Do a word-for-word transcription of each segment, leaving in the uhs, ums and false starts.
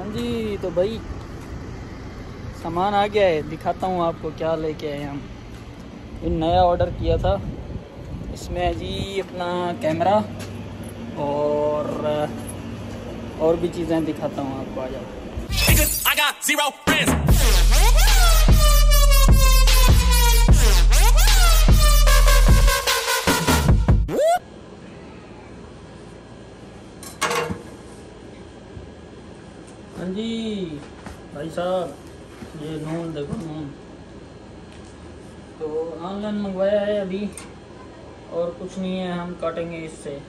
जी तो भाई सामान आ गया है, दिखाता हूँ आपको क्या लेके आए हम। ये नया ऑर्डर किया था, इसमें है जी अपना कैमरा और और भी चीज़ें दिखाता हूँ आपको। आ जाओ। हाँ जी भाई साहब, ये नून देखो, नून तो ऑनलाइन मंगवाया है अभी, और कुछ नहीं है, हम काटेंगे इससे।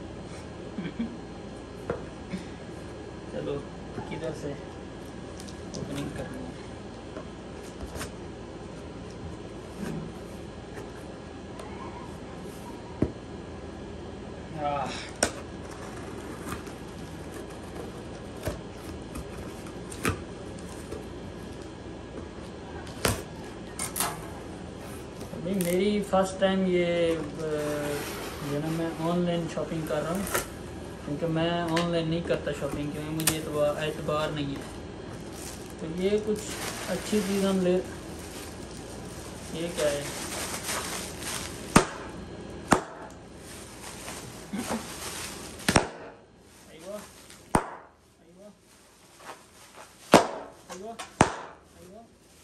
चलो किधर से ओपनिंग करनी है। भाई मेरी फर्स्ट टाइम ये जो ना मैं ऑनलाइन शॉपिंग कर रहा हूँ, क्योंकि मैं ऑनलाइन नहीं करता शॉपिंग, क्योंकि मुझे एतबार एतबार नहीं है। तो ये कुछ अच्छी चीज़ हम ले। ये क्या है? आइवा आइवा आइवा आइवा।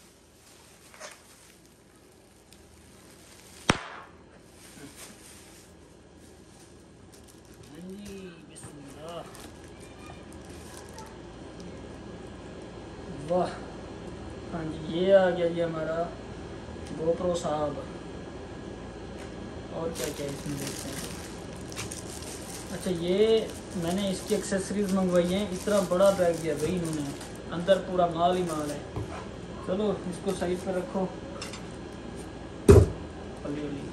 वाह, हाँ जी ये आ गया जी हमारा गोप्रो साहब। और क्या क्या इसमें देखते हैं। अच्छा, ये मैंने इसकी एक्सेसरीज मंगवाई हैं। इतना बड़ा बैग दिया भाई इन्होंने, अंदर पूरा माल ही माल है। चलो इसको साइड पर रखो, हौली हौली।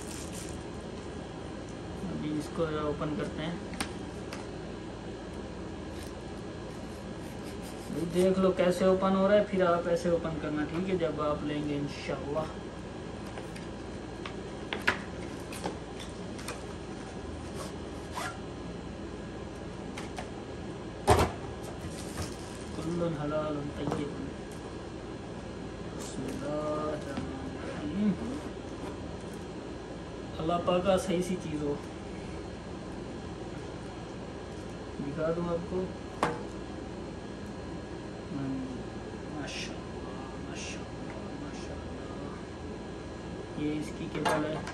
अभी इसको ओपन करते हैं। देख लो कैसे ओपन हो रहा है, फिर आप ऐसे ओपन करना, ठीक है, जब आप लेंगे इंशाअल्लाह। कुल्लुन हलालुन तय्यबुन। बिस्मिल्लाहिर्रहमानिर्रहीम। अल्लाह पाक का सही सी चीज़ हो। दिखा दूँ आपको। माशाअल्लाह माशाअल्लाह माशाअल्लाह। ये इसकी केबल है,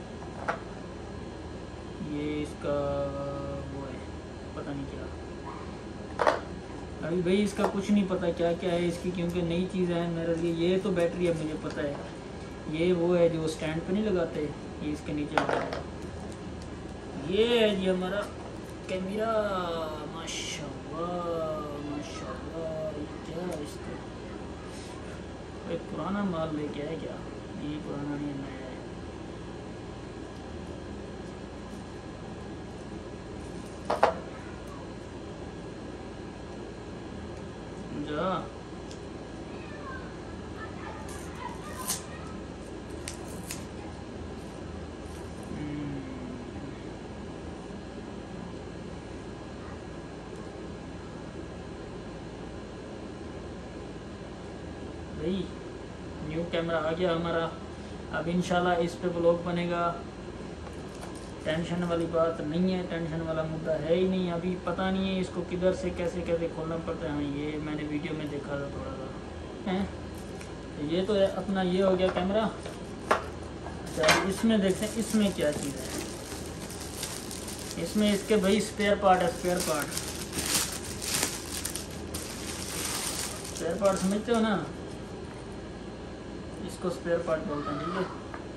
ये इसका वो है, पता नहीं क्या। अभी भाई इसका कुछ नहीं पता क्या क्या है इसकी, क्योंकि नई चीज़ है मेरे लिए। ये तो बैटरी है मुझे पता है, ये वो है जो स्टैंड पे नहीं लगाते, ये इसके नीचे लगा है। ये है जी हमारा कैमरा, माशाअल्लाह माशाअल्लाह। क्या है इसका? एक पुराना माल लेके आया क्या? ये पुराना नहीं, नया है। जा भाई, न्यू कैमरा आ गया हमारा। अब इंशाल्लाह इस पे व्लॉग बनेगा। टेंशन वाली बात नहीं है, टेंशन वाला मुद्दा है ही नहीं। अभी पता नहीं है इसको किधर से कैसे कैसे खोलना पड़ता है। हाँ, ये मैंने वीडियो में देखा था थोड़ा सा है। तो ये तो अपना ये हो गया कैमरा। अच्छा, इसमें देखते हैं इसमें क्या चीज़ है। इसमें इसके भाई स्पेयर पार्ट है, स्पेयर पार्ट स्पेयर पार्ट समझते हो ना, इसको स्पेयर पार्ट बोलते हैं, ठीक है।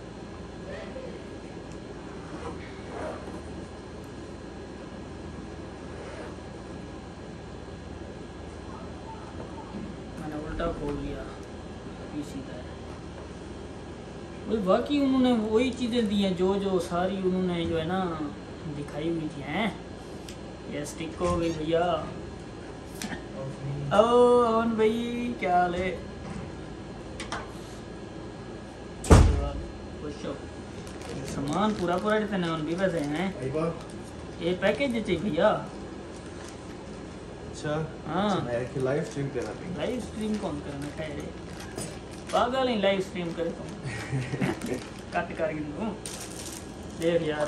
मैंने उल्टा खोल लिया, अभी सीधा है। वही बाकी उन्होंने वही चीज़ें दी हैं जो जो सारी उन्होंने जो है ना दिखाई हुई थी हैं। ये स्टिक हो गई भैया। ओ अमन भाई क्या हाल है? सामान पूरा पूरा जितने भी वैसे हैं। ये पैकेज चाहिए भैया। अच्छा हाँ मैं कि लाइव स्ट्रीम करना भी लाइव स्ट्रीम कौन करना खैर पागल नहीं लाइव स्ट्रीम करे तुम कट कर दूँ देख यार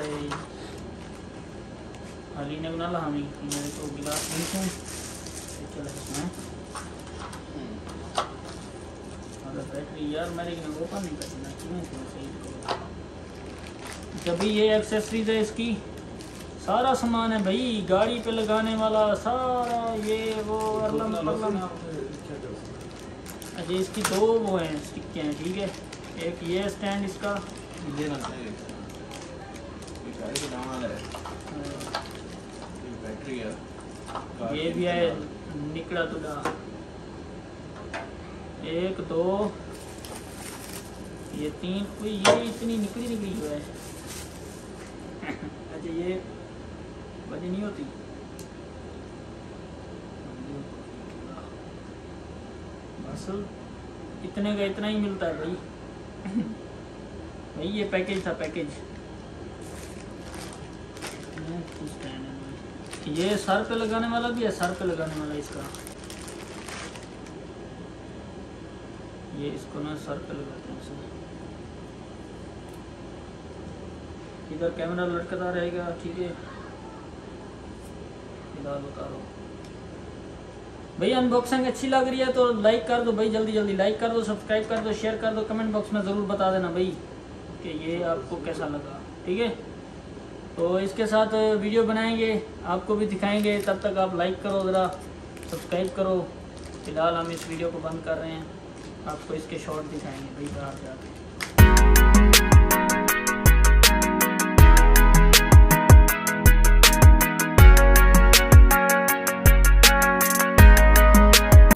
अली ने बना ला हमें मेरे को गिलास नहीं सुन चल हैं अगर बैटरी यार मेरे को ओपन नहीं करना क्यों सही जब भी ये एक्सेसरीज है इसकी सारा सामान है भाई गाड़ी पे लगाने वाला सारा ये वो अरलम अरलम अच्छा इसकी दो वो हैं स्टिक्के हैं ठीक है एक ये स्टैंड इसका ये ना है बैटरी है ये भी है निकला तुला एक दो ये तीन कोई ये इतनी निकली निकली जो है अच्छा ये वजह नहीं होती बस इतने का इतना ही मिलता है भाई भाई ये पैकेज था पैकेज ये सर पे लगाने वाला भी है सर पे लगाने वाला इसका ये इसको ना सर पे लगाते हैं सर इधर कैमरा लटकता रहेगा ठीक है फिलहाल उतारो भाई अनबॉक्सिंग अच्छी लग रही है तो लाइक कर दो भाई जल्दी जल्दी लाइक कर दो सब्सक्राइब कर दो शेयर कर दो कमेंट बॉक्स में ज़रूर बता देना भाई कि ये आपको कैसा लगा ठीक है तो इसके साथ वीडियो बनाएंगे आपको भी दिखाएंगे तब तक आप लाइक करो ज़रा सब्सक्राइब करो फिलहाल हम इस वीडियो को बंद कर रहे हैं आपको इसके शॉर्ट दिखाएंगे भाई बाहर जाके